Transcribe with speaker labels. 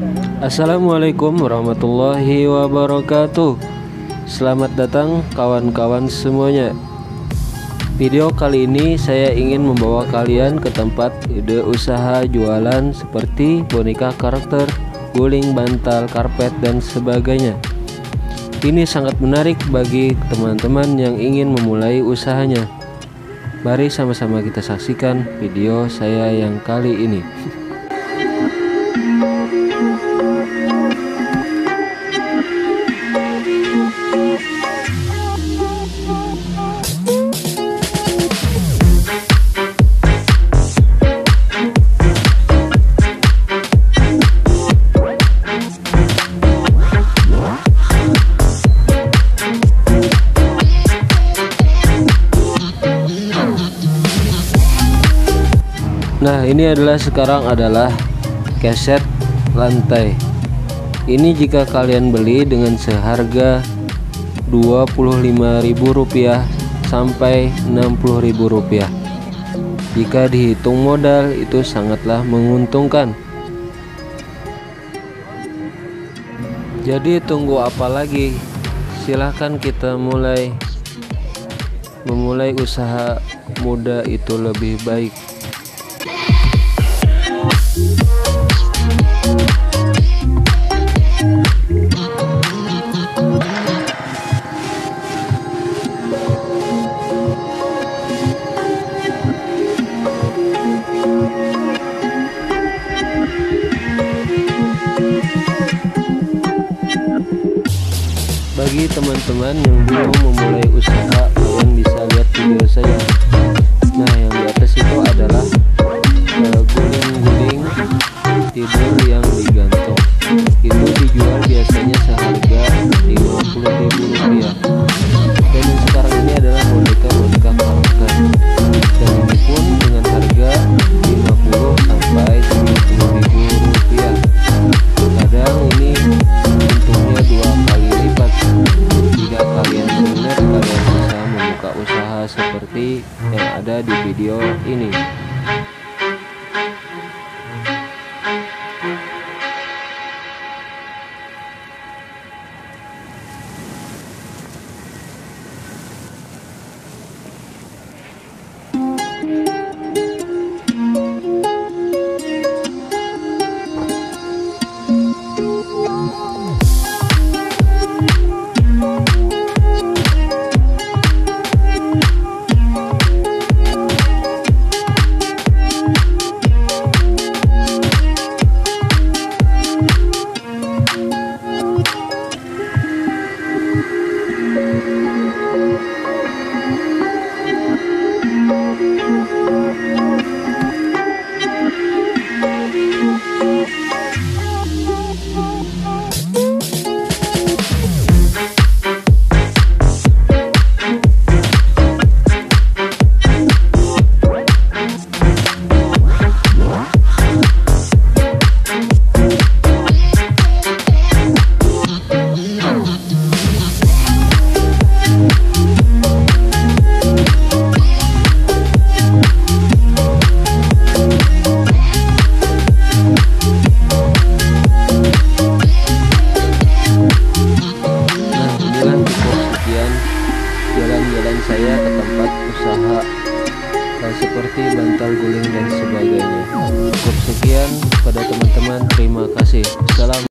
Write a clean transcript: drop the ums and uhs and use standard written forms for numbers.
Speaker 1: Assalamualaikum warahmatullahi wabarakatuh. Selamat datang kawan-kawan semuanya. Video kali ini saya ingin membawa kalian ke tempat ide usaha jualan seperti boneka karakter, guling, bantal, karpet, dan sebagainya. Ini sangat menarik bagi teman-teman yang ingin memulai usahanya. Mari sama-sama kita saksikan video saya yang kali ini. Nah, ini sekarang adalah keset lantai. Ini jika kalian beli dengan seharga Rp25.000 sampai Rp60.000. Jika dihitung modal itu sangatlah menguntungkan. Jadi tunggu apa lagi? Silahkan kita memulai usaha muda itu lebih baik. Bagi teman-teman yang belum memulai usaha, kalian bisa lihat video saya. Nah, yang di atas itu adalah guling-guling tidur yang digantung. Itu dijual biasanya seharga Rp50.000. Dan yang sekarang ini adalah boneka karakter. Dan ini pun dengan harga Rp50 sampai Rp70.000. Kadang ini untungnya 2 kali lipat. Jika kalian benar, kalian bisa membuka usaha seperti yang ada di video ini. Jalan-jalan saya ke tempat usaha seperti bantal, guling, dan sebagainya. Cukup sekian pada teman-teman, terima kasih. Salam.